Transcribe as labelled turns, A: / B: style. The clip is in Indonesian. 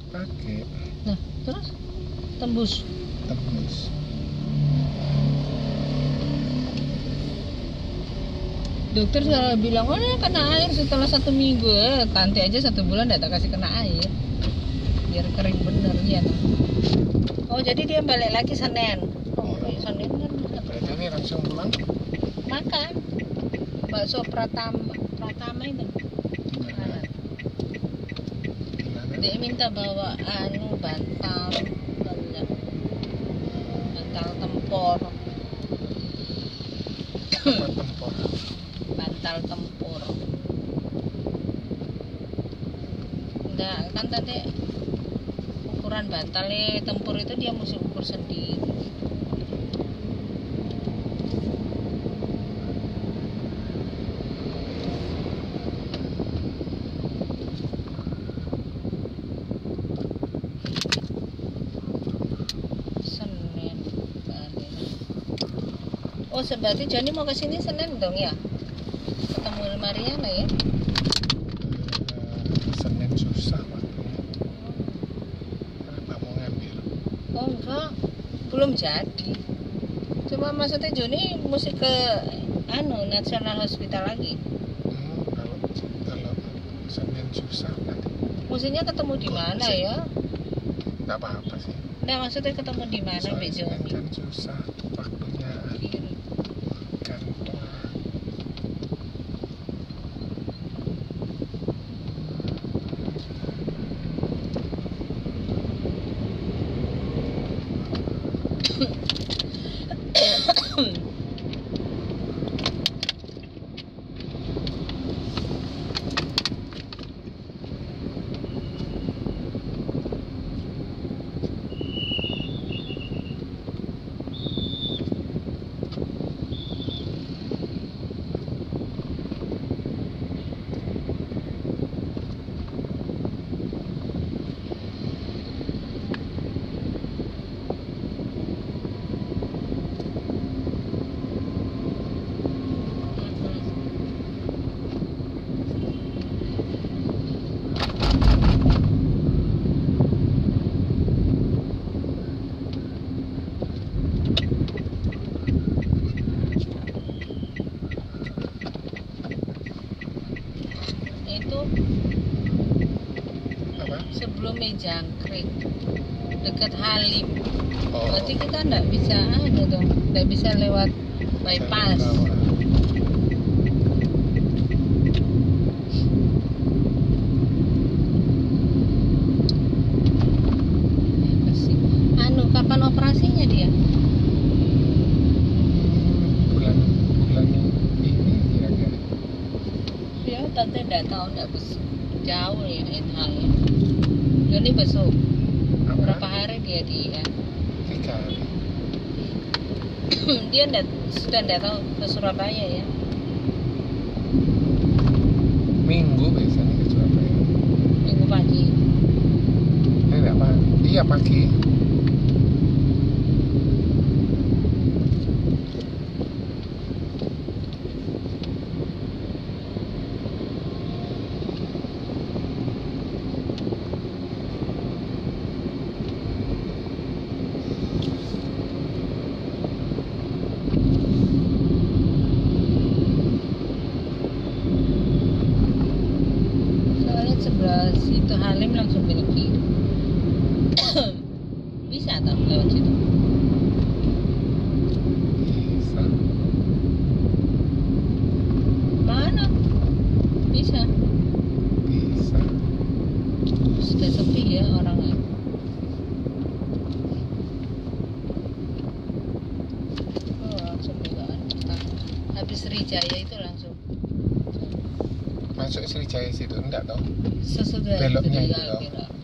A: Pakai.
B: Nah, terus tembus. Dokter selalu bilang, oh kena air setelah 1 minggu. Ganti aja 1 bulan tidak kasih kena air, biar kering bener ya. Oh jadi dia balik lagi Senin. Oh Senin kan.
A: Berarti ini langsung pulang?
B: Makan bakso Pratama itu. Dia minta bawa bantal tempur. Bantal tempur. Enggak, kan tadi ukuran bantalnya tempur itu dia mesti ukur sendiri. Senin balik. Oh, berarti Joni mau ke sini Senin dong ya? Ketemu Mariana ya?
A: Senin susah waktunya. Kenapa mau ngambil?
B: Oh enggak, belum jadi. Cuma maksudnya Joni mesti ke National Hospital lagi.
A: Kalau Senin susah nanti.
B: Mestinya ketemu di mana ya?
A: Enggak apa-apa sih.
B: Nah, maksudnya ketemu di mana Mbak Joni?
A: Kan susah waktunya.
B: Itu
A: apa?
B: Sebelum Jangkrik dekat Halim.
A: Oh.
B: Berarti kita nggak bisa nggak bisa lewat bypass. Kapan operasinya dia?
A: Bulan ini kira-kira.
B: Ya, tante nggak tahu, nggak besok. Jauh ya hal-nya. Jadi besok. Berapa hari dia?
A: 3 hari.
B: Dia sudah nggak tahu ke Surabaya ya.
A: Minggu biasanya ke Surabaya.
B: Minggu pagi.
A: Enggak pagi. Iya pagi.
B: Sebelah situ Halim langsung belok kiri. Bisa tak lewat situ?
A: Bisa.
B: Mana? Bisa. Sudah sepi ya orangnya. Oh, langsung belokan. Habis Sriwijaya itu langsung.
A: Masuk Sriwijaya situ enggak tahu.
B: Sesudah
A: beloknya itu
B: ya,